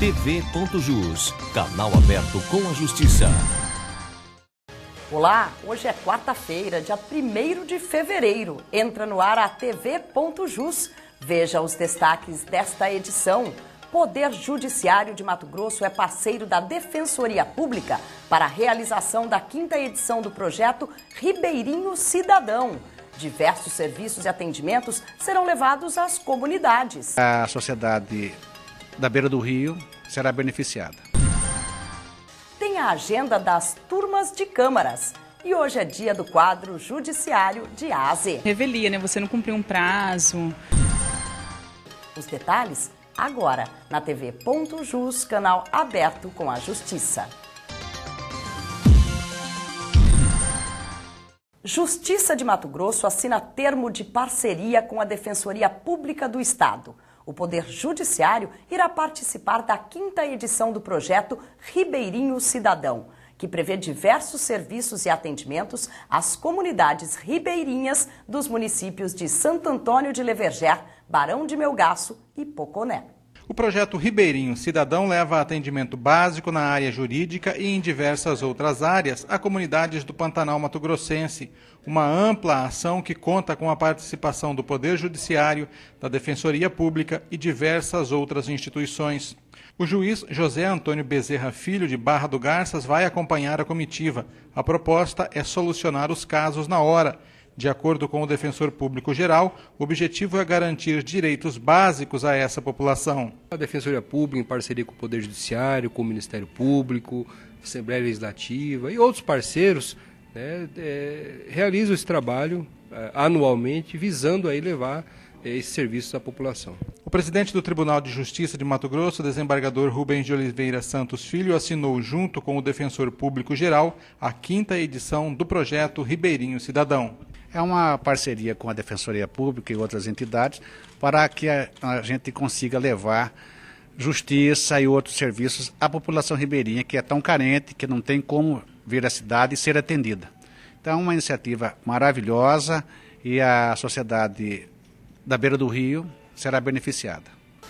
TV.jus, canal aberto com a justiça. Olá, hoje é quarta-feira, dia 1º de fevereiro. Entra no ar a TV.jus. Veja os destaques desta edição. Poder Judiciário de Mato Grosso é parceiro da Defensoria Pública para a realização da 5ª edição do projeto Ribeirinho Cidadão. Diversos serviços e atendimentos serão levados às comunidades. A sociedade da beira do rio será beneficiada. Tem a agenda das turmas de câmaras. E hoje é dia do quadro Judiciário de A a Z. Revelia, né? Você não cumpriu um prazo. Os detalhes agora na TV.jus, canal aberto com a justiça. Justiça de Mato Grosso assina termo de parceria com a Defensoria Pública do Estado. O Poder Judiciário irá participar da 5ª edição do projeto Ribeirinho Cidadão, que prevê diversos serviços e atendimentos às comunidades ribeirinhas dos municípios de Santo Antônio de Leverger, Barão de Melgaço e Poconé. O projeto Ribeirinho Cidadão leva atendimento básico na área jurídica e em diversas outras áreas a comunidades do Pantanal Mato-Grossense. Uma ampla ação que conta com a participação do Poder Judiciário, da Defensoria Pública e diversas outras instituições. O juiz José Antônio Bezerra Filho, de Barra do Garças, vai acompanhar a comitiva. A proposta é solucionar os casos na hora. De acordo com o Defensor Público Geral, o objetivo é garantir direitos básicos a essa população. A Defensoria Pública, em parceria com o Poder Judiciário, com o Ministério Público, Assembleia Legislativa e outros parceiros, realizam esse trabalho anualmente, visando aí levar esses serviços à população. O presidente do Tribunal de Justiça de Mato Grosso, desembargador Rubens de Oliveira Santos Filho, assinou junto com o Defensor Público Geral a 5ª edição do projeto Ribeirinho Cidadão. É uma parceria com a Defensoria Pública e outras entidades para que a gente consiga levar justiça e outros serviços à população ribeirinha, que é tão carente, que não tem como vir à cidade e ser atendida. Então, é uma iniciativa maravilhosa e a sociedade da beira do rio será beneficiada.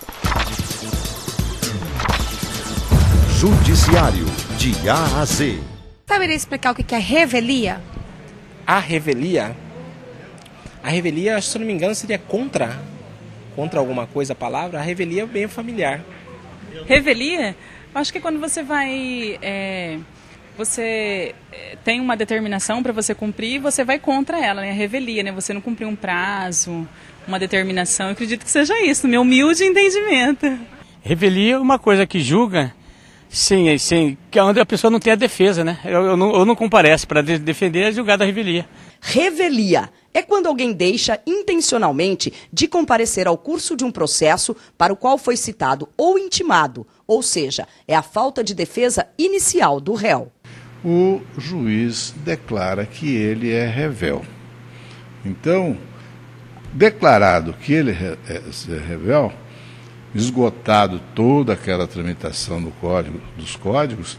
Judiciário de A a Z. Saberia explicar o que é revelia? A revelia? A revelia, se eu não me engano, seria contra alguma coisa a palavra. A revelia é bem familiar. Revelia? Acho que quando você vai... você tem uma determinação para você cumprir, você vai contra ela, né? A revelia, né? Você não cumpriu um prazo, uma determinação. Eu acredito que seja isso, no meu humilde entendimento. Revelia é uma coisa que julga que onde a pessoa não tem a defesa, né? Eu não compareço para defender a julgada revelia. Revelia é quando alguém deixa intencionalmente de comparecer ao curso de um processo para o qual foi citado ou intimado, ou seja, é a falta de defesa inicial do réu. O juiz declara que ele é revel. Então, declarado que ele é revel, esgotado toda aquela tramitação dos códigos,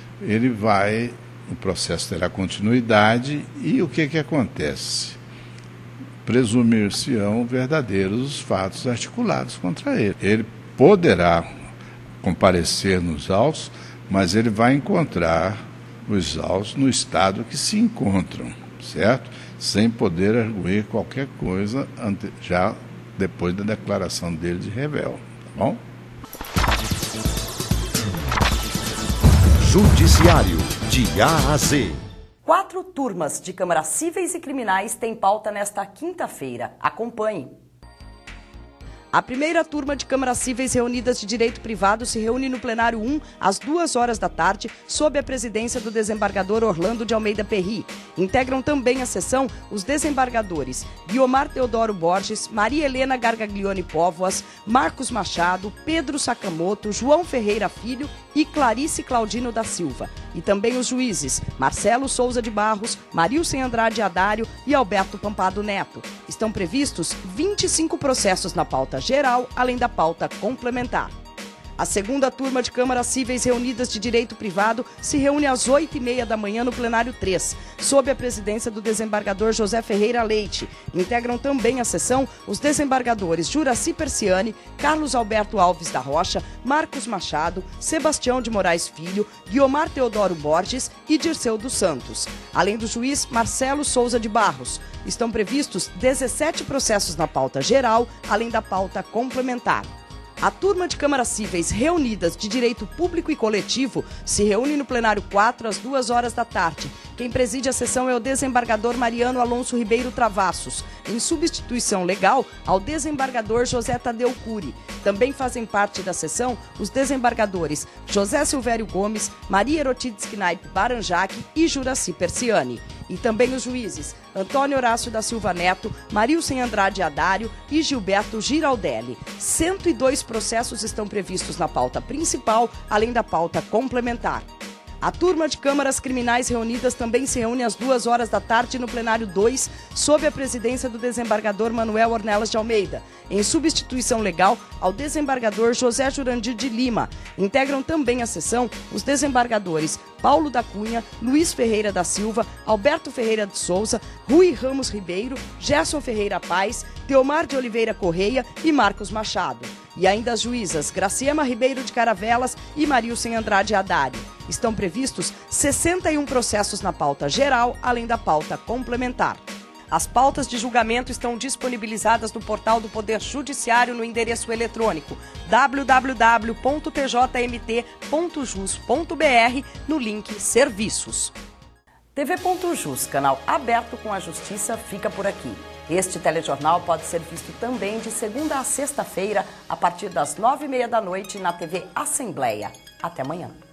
o processo terá continuidade e o que acontece? Presumir-se-ão verdadeiros os fatos articulados contra ele. Ele poderá comparecer nos autos, mas ele vai encontrar os autos no estado que se encontram, certo? Sem poder arguir qualquer coisa já depois da declaração dele de revel. Bom? Judiciário de A a Z. 4 turmas de câmaras cíveis e criminais têm pauta nesta quinta-feira. Acompanhe. A primeira turma de câmaras cíveis reunidas de direito privado se reúne no plenário 1 às 14h, sob a presidência do desembargador Orlando de Almeida Perry. Integram também a sessão os desembargadores Guiomar Teodoro Borges, Maria Helena Gargaglione Póvoas, Marcos Machado, Pedro Sakamoto, João Ferreira Filho e Clarice Claudino da Silva. E também os juízes Marcelo Souza de Barros, Marilsen Andrade Adário e Alberto Pampado Neto. Estão previstos 25 processos na pauta geral, além da pauta complementar. A segunda turma de câmaras cíveis reunidas de direito privado se reúne às 8h30 da manhã no plenário 3, sob a presidência do desembargador José Ferreira Leite. Integram também a sessão os desembargadores Juraci Persiani, Carlos Alberto Alves da Rocha, Marcos Machado, Sebastião de Moraes Filho, Guiomar Teodoro Borges e Dirceu dos Santos. Além do juiz Marcelo Souza de Barros, estão previstos 17 processos na pauta geral, além da pauta complementar. A turma de câmaras cíveis reunidas de direito público e coletivo se reúne no plenário 4 às 2h da tarde. Quem preside a sessão é o desembargador Mariano Alonso Ribeiro Travassos, em substituição legal ao desembargador José Tadeu Cury. Também fazem parte da sessão os desembargadores José Silvério Gomes, Maria Erotides Knaip Baranjak e Juraci Persiani. E também os juízes Antônio Horácio da Silva Neto, Marilsen Andrade Adário e Gilberto Giraldelli. 102 processos estão previstos na pauta principal, além da pauta complementar. A turma de câmaras criminais reunidas também se reúne às 2h da tarde no plenário 2, sob a presidência do desembargador Manuel Ornelas de Almeida, em substituição legal ao desembargador José Jurandir de Lima. Integram também a sessão os desembargadores Paulo da Cunha, Luiz Ferreira da Silva, Alberto Ferreira de Souza, Rui Ramos Ribeiro, Gerson Ferreira Paz, Teomar de Oliveira Correia e Marcos Machado. E ainda as juízas Graciema Ribeiro de Caravelas e Marilsen Andrade Adário. Estão previstos 61 processos na pauta geral, além da pauta complementar. As pautas de julgamento estão disponibilizadas no portal do Poder Judiciário no endereço eletrônico www.tjmt.jus.br no link Serviços. TV.jus, canal aberto com a justiça, fica por aqui. Este telejornal pode ser visto também de segunda a sexta-feira, a partir das 9h30 da noite na TV Assembleia. Até amanhã.